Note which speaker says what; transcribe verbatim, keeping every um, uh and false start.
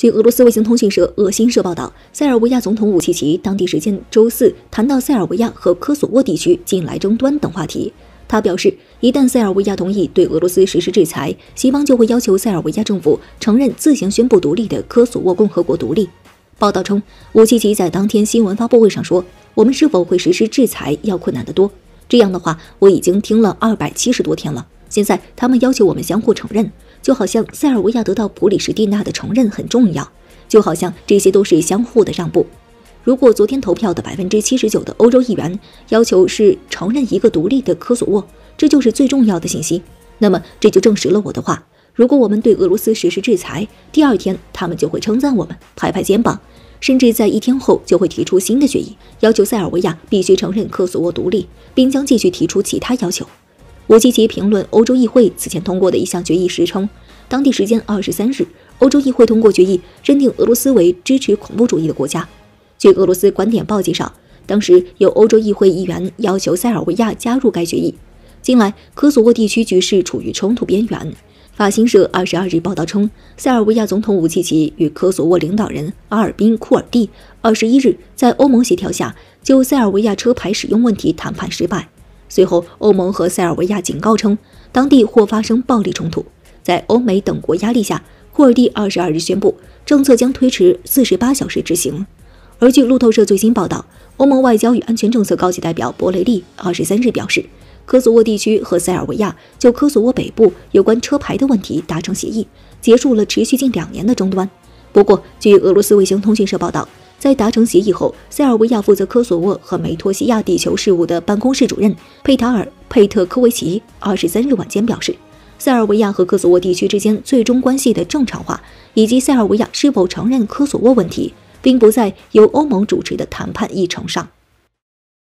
Speaker 1: 据俄罗斯卫星通讯社俄新社报道，塞尔维亚总统武契奇当地时间周四谈到塞尔维亚和科索沃地区近来争端等话题。他表示，一旦塞尔维亚同意对俄罗斯实施制裁，西方就会要求塞尔维亚政府承认自行宣布独立的科索沃共和国独立。报道称，武契奇在当天新闻发布会上说：“我们是否会实施制裁要困难得多。这样的话，我已经听了二百七十多天了。现在他们要求我们相互承认。”就好像塞尔维亚得到普里什蒂娜的承认很重要，就好像这些都是相互的让步。如果昨天投票的 百分之七十九 的欧洲议员要求是承认一个独立的科索沃，这就是最重要的信息，那么这就证实了我的话。如果我们对俄罗斯实施制裁，第二天他们就会称赞我们，拍拍肩膀，甚至在一天后就会提出新的决议，要求塞尔维亚必须承认科索沃独立，并将继续提出其他要求。武契奇评论欧洲议会此前通过的一项决议时称，当地时间二十三日，欧洲议会通过决议，认定俄罗斯为支持恐怖主义的国家。据俄罗斯观点报介绍，当时有欧洲议会议员要求塞尔维亚加入该决议。近来，科索沃地区局势处于冲突边缘。法新社二十二日报道称，塞尔维亚总统武契奇与科索沃领导人阿尔宾库尔蒂二十一日在欧盟协调下就塞尔维亚车牌使用问题谈判失败。随后，欧盟和塞尔维亚警告称，当地或发生暴力冲突。在欧美等国压力下，库尔蒂二十二日宣布，政策将推迟四十八小时执行。而据路透社最新报道，欧盟外交与安全政策高级代表博雷利二十三日表示，科索沃地区和塞尔维亚就科索沃北部有关车牌的问题达成协议，结束了持续近两年的争端。不过，据俄罗斯卫星通讯社报道，在达成协议后，塞尔维亚负责科索沃和梅托西亚地球事务的办公室主任佩塔尔·佩特科维奇二十三日晚间表示，塞尔维亚和科索沃地区之间最终关系的正常化，以及塞尔维亚是否承认科索沃问题，并不在由欧盟主持的谈判议程上。